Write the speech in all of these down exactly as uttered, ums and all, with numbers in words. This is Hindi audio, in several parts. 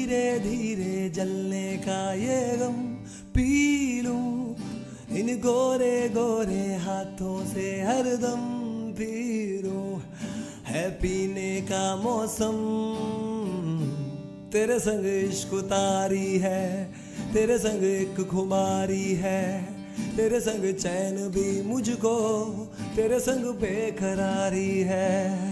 धीरे धीरे जलने का ये गम पी लूं इन गोरे गोरे हाथों से हरदम पी लूं। है पीने का मौसम तेरे संग इश्क उतारी है, तेरे संग एक खुमारी है, तेरे संग चैन भी मुझको तेरे संग बेकरारी है।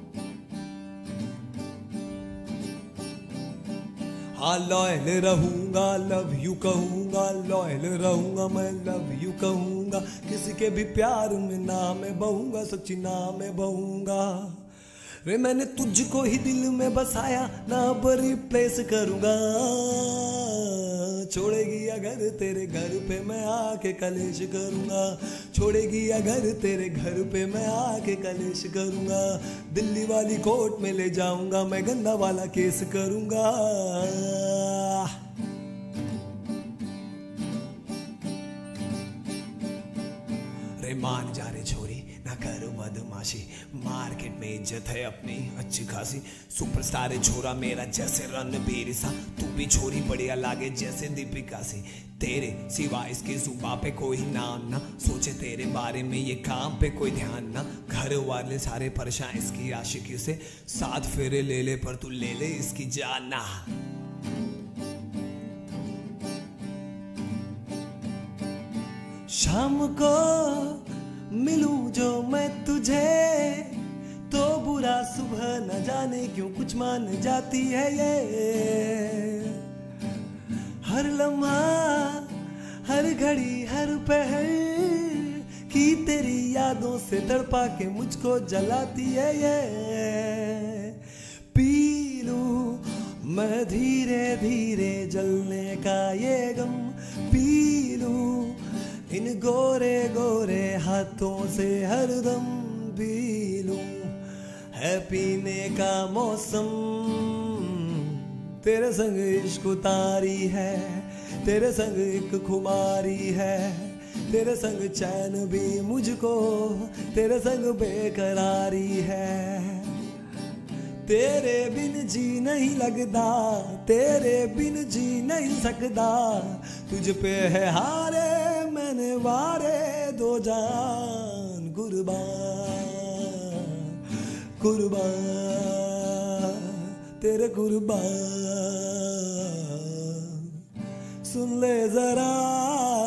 हाँ लॉयल रहूंगा, लव यू कहूंगा, लॉयल रहूंगा मैं, लव यू कहूंगा। किसी के भी प्यार में ना मैं बहूंगा, सच्ची ना मैं बहूंगा। रे मैंने तुझको ही दिल में बसाया, ना अब रिप्लेस करूंगा। छोड़ेगी अगर तेरे घर पे मैं आके कलेश करूंगा, छोड़ेगी अगर तेरे घर पे मैं आके कलेश करूंगा। दिल्ली वाली कोर्ट में ले जाऊंगा मैं, गंदा वाला केस करूंगा। रे मान जा रे छोरी ना कर बदमाशी, मार्केट में इज्जत है अपनी अच्छी खासी। सुपरस्टार है छोरा मेरा जैसे रणबीर सा, तू भी छोरी बढ़िया लागे जैसे दीपिका सी। तेरे सिवा इसके जुबा पे कोई नाम ना, सोचे तेरे बारे में ये काम पे कोई ध्यान ना। घर वाले सारे परेशान इसकी आशिकी से, साथ फेरे ले ले पर तू ले ले इसकी जान ना। शाम को मिलूं जो मैं तुझे तो बुरा सुबह न जाने क्यों कुछ मान जाती है ये। हर लम्हा हर घड़ी हर पहर की तेरी यादों से तड़पा के मुझको जलाती है ये। पी लूं मैं धीरे धीरे जलने का ये गम, पी लूं इन गोरे गोरे हाथों से हरदम पी लूं। है पीने का मौसम तेरे संग इश्क उतारी है, तेरे संग एक खुमारी है, तेरे संग चैन भी मुझको तेरे संग बेकरारी है। तेरे बिन जी नहीं लगता, तेरे बिन जी नहीं सकता, तुझ पे है हारे मैंने वारे दो जान कुर्बान कुर्बान तेरे कुर्बान। सुन ले जरा